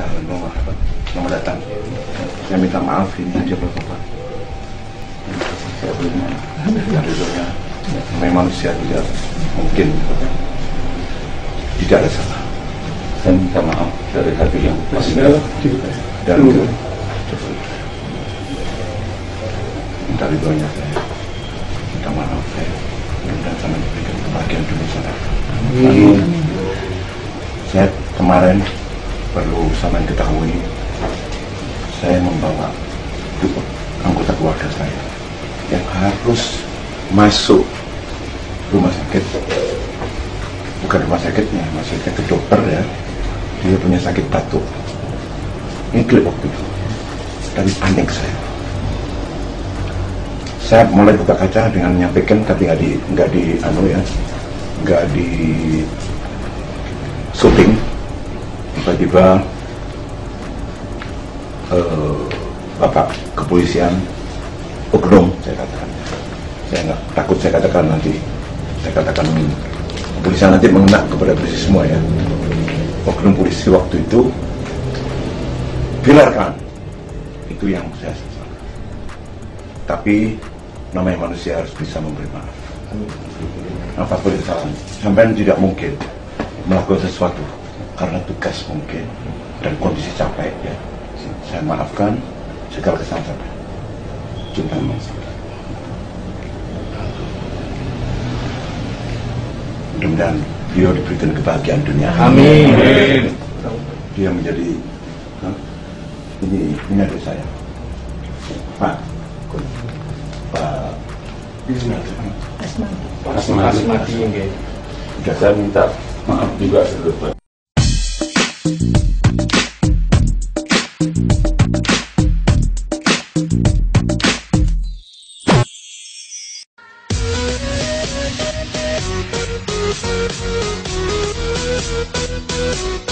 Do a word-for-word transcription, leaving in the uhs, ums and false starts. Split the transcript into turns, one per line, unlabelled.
Waalaikumsalam warahmatullahi wabarakatuh. Selamat datang. Saya minta maaf ini aja Bapak. Saya belum dari dunia. Memang manusia tidak mungkin tidak ada salah. Saya minta maaf dari hati yang pasti dan minta ridhonya saya. Minta maaf saya dan sama diberikan kebahagiaan dunia sana. Lalu saya kemarin perlu sama ketahui, saya membawa dua anggota keluarga saya yang harus masuk rumah sakit, bukan rumah sakitnya, maksudnya ke dokter ya. Dia punya sakit batuk. Ini klip waktu itu, tapi panik saya. Saya mulai buka kaca dengan menyampaikan, tapi nggak di nggak di anu ya, nggak di syuting. Tiba-tiba uh, Bapak kepolisian oknum, saya katakan, saya nggak takut saya katakan nanti, saya katakan kepolisian nanti mengena kepada polisi semua ya. Oknum polisi waktu itu biarkan, itu yang saya sesal. Tapi namanya manusia harus bisa memberi maaf. Apapun kesalahan, sampai tidak mungkin melakukan sesuatu karena tugas mungkin dan kondisi capek ya. Saya maafkan segala kesalahan saya. Cinta manusia. Mudah-mudahan beliau diberikan kebahagiaan dunia.
Amin.
Dia menjadi huh? ini ini adik saya, Pak. Pak
Asmati.
Asmati. Sudah saya minta maaf juga sebelumnya.
We'll be right back.